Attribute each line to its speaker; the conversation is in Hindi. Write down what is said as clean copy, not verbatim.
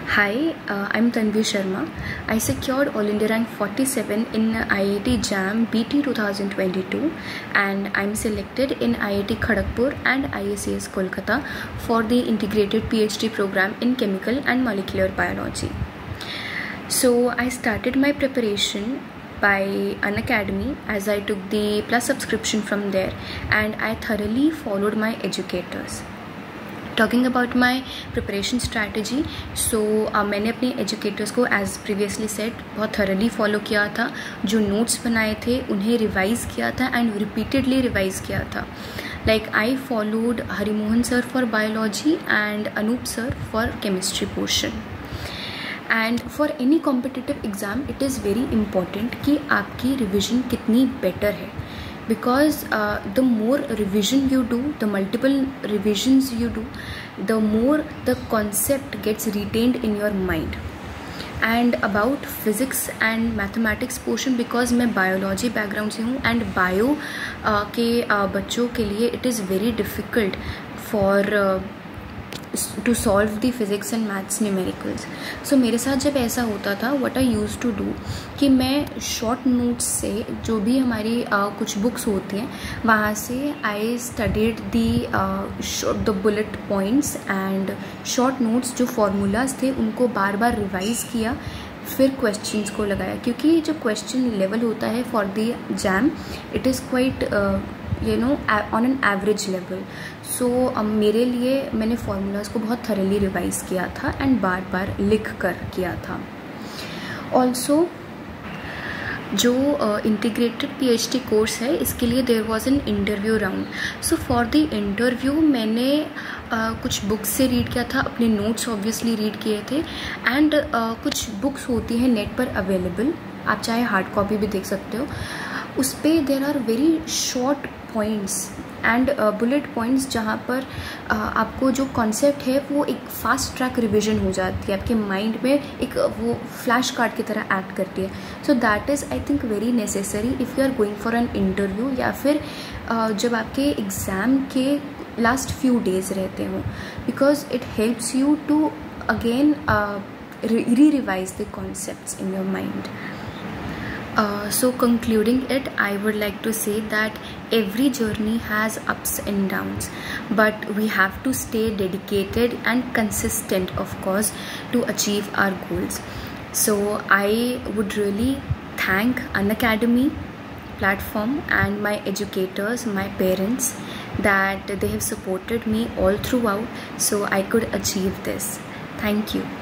Speaker 1: Hi, I'm Tanvi Sharma. I secured All India rank 47 in IIT JAM BT 2022 and I'm selected in IIT Kharagpur and ISCS Kolkata for the integrated PhD program in chemical and molecular biology. So I started my preparation by Unacademy as I took the plus subscription from there and I thoroughly followed my educators. Talking about my preparation strategy so मैंने अपने एजुकेटर्स को एज प्रीवियसली सेट बहुत थरली फॉलो किया था. जो नोट्स बनाए थे उन्हें रिवाइज़ किया था एंड रिपीटेडली रिवाइज़ किया था. Like I followed Harimohan sir for biology and Anup sir for chemistry portion. And for any competitive exam it is very important कि आपकी रिविज़न कितनी बेटर है, because the more revision you do, the multiple revisions you do, the more the concept gets retained in your mind. And about physics and mathematics portion, because मैं biology background से हूँ and bio के बच्चों के लिए it is very difficult for to solve the physics and maths numericals. So मेरे साथ जब ऐसा होता था what I used to do कि मैं short notes से जो भी हमारी कुछ books होती हैं वहाँ से I studied the bullet points and short notes. जो formulas थे उनको बार बार revise किया, फिर questions को लगाया, क्योंकि जो question level होता है for the JAM it is quite on an average level. So मेरे लिए मैंने formulas को बहुत thoroughly रिवाइज़ किया था एंड बार बार लिख कर किया था. ऑल्सो जो इंटीग्रेटेड PhD कोर्स है इसके लिए there was an interview round. So for the interview मैंने कुछ बुक्स से रीड किया था, अपने नोट्स ऑब्वियसली रीड किए थे एंड कुछ बुक्स होती हैं नेट पर अवेलेबल, आप चाहे हार्ड कॉपी भी देख सकते हो. उस पर there are very short points and bullet points जहाँ पर आपको जो कॉन्सेप्ट है वो एक फास्ट ट्रैक रिविजन हो जाती है, आपके माइंड में एक वो फ्लैश कार्ड की तरह एक्ट करती है. So that is I think very necessary if you are going for an interview या फिर जब आपके एग्ज़ाम के लास्ट फ्यू डेज रहते हों, because it helps you to again re-revise the concepts in your mind. So concluding it, I would like to say that every journey has ups and downs, but we have to stay dedicated and consistent, of course, to achieve our goals. So I would really thank Unacademy platform and my educators, my parents, that they have supported me all throughout so I could achieve this. Thank you.